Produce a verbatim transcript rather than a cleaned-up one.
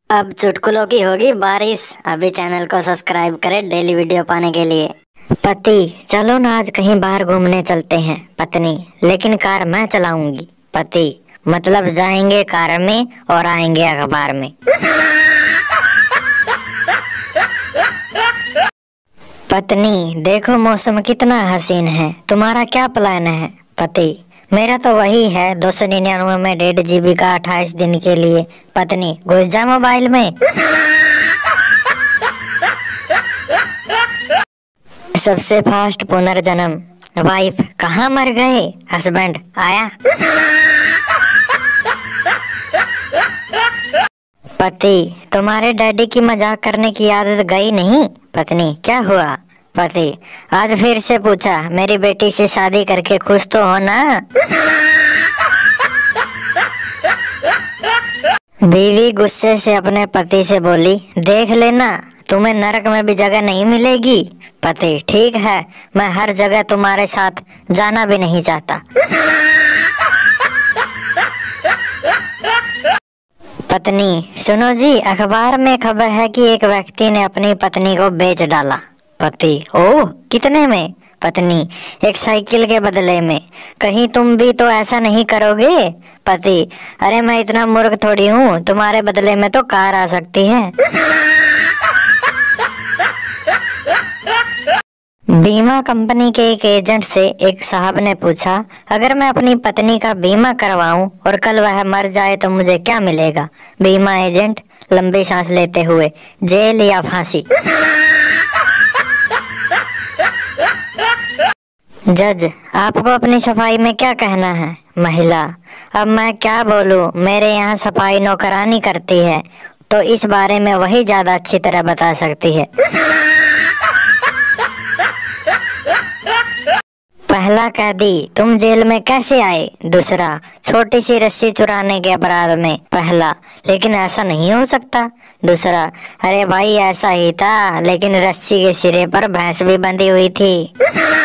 अब चुटकुलों की होगी बारिश। अभी चैनल को सब्सक्राइब करें डेली वीडियो पाने के लिए। पति, चलो ना आज कहीं बाहर घूमने चलते हैं। पत्नी, लेकिन कार मैं चलाऊंगी। पति, मतलब जाएंगे कार में और आएंगे अखबार में। पत्नी, देखो मौसम कितना हसीन है, तुम्हारा क्या प्लान है? पति, मेरा तो वही है दो सौ निन्यानवे में डेढ़ जीबी का अट्ठाईस दिन के लिए। पत्नी, घुस जा मोबाइल में। सबसे फास्ट पुनर्जन्म। वाइफ, कहाँ मर गए? हस्बैंड, आया। पति, तुम्हारे डैडी की मजाक करने की आदत गई नहीं? पत्नी, क्या हुआ? पति, आज फिर से पूछा, मेरी बेटी से शादी करके खुश तो हो ना? बीवी गुस्से से अपने पति से बोली, देख लेना तुम्हें नरक में भी जगह नहीं मिलेगी। पति, ठीक है, मैं हर जगह तुम्हारे साथ जाना भी नहीं चाहता। पत्नी, सुनो जी, अखबार में खबर है कि एक व्यक्ति ने अपनी पत्नी को बेच डाला। पति, ओह, कितने में? पत्नी, एक साइकिल के बदले में। कहीं तुम भी तो ऐसा नहीं करोगे? पति, अरे मैं इतना मूर्ख थोड़ी हूँ, तुम्हारे बदले में तो कार आ सकती है। बीमा कंपनी के एक एजेंट से एक साहब ने पूछा, अगर मैं अपनी पत्नी का बीमा करवाऊं और कल वह मर जाए तो मुझे क्या मिलेगा? बीमा एजेंट लंबी सांस लेते हुए, जेल या फांसी। जज, आपको अपनी सफाई में क्या कहना है? महिला, अब मैं क्या बोलूं, मेरे यहाँ सफाई नौकरानी करती है, तो इस बारे में वही ज्यादा अच्छी तरह बता सकती है। पहला कैदी, तुम जेल में कैसे आए? दूसरा, छोटी सी रस्सी चुराने के अपराध में। पहला, लेकिन ऐसा नहीं हो सकता। दूसरा, अरे भाई ऐसा ही था, लेकिन रस्सी के सिरे पर भैंस भी बंधी हुई थी।